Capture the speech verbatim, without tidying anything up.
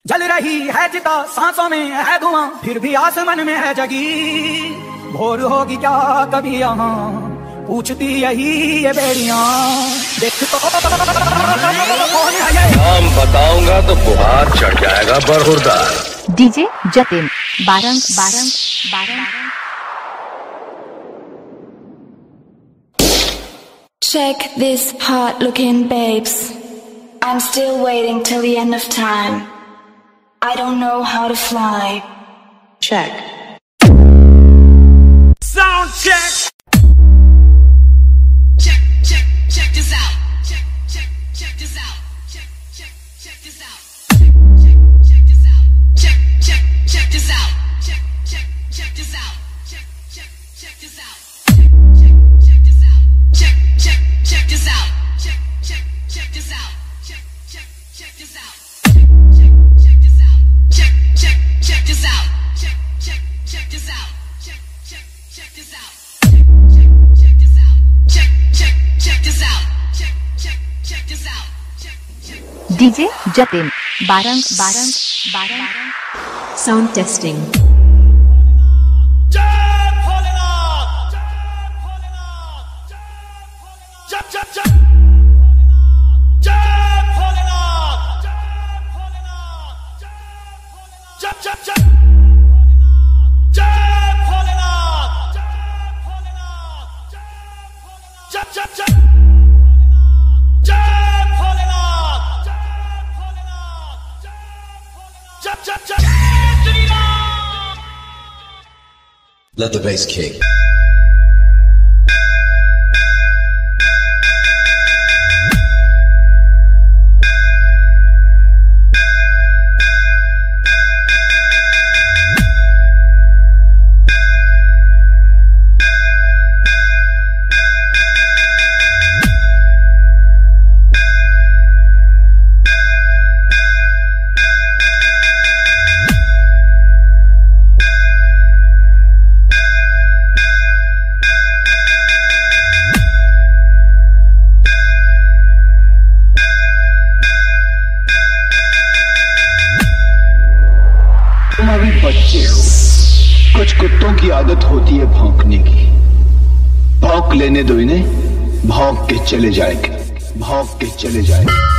जल रही है चिता, सांसों में है धुआं, फिर भी आसमान में है जगी। भोर होगी क्या कभी यहाँ, पूछती यही ये बेड़ियां। देख तो कौन है ये? नाम बताऊंगा तो बुहार चढ़ जाएगा बरहुरदार। डीजे जतिन बारंग बारंग बारंग। Check this hot looking babes. I'm still waiting till the end of time. I don't know how to fly. Check. Sound check. Check, check, check this out. Check, check, check this out. Check, check, check this out. Check, check, check this out. Check, check, check this out. Check, check, check this out. Check, check, check this out. Check, check, check this out. Check, check, check this out. Check, check, check this out. Check, check, check this out. Check, check this out. Check, check, check this out. Check, check, check this out. Check, check, check this out. Check, check, check this out. Check, check, check this out. Check, check. DJ Jatin बारंग बारंग बारंग। Sound testing. जय भोलेनाथ, जय भोलेनाथ, जय भोलेनाथ, जय जय जय जय भोलेनाथ, जय भोलेनाथ, जय जय जय जय भोलेनाथ, जय भोलेनाथ, जय जय जय जय भोलेनाथ, जय जय जय Shri Ram. Let the bass kick. तुम अभी बच्चे हो, कुछ कुत्तों की आदत होती है भौंकने की। भौंक लेने दो इन्हें, भौंक के चले जाएंगे, भौंक के चले जाएंगे।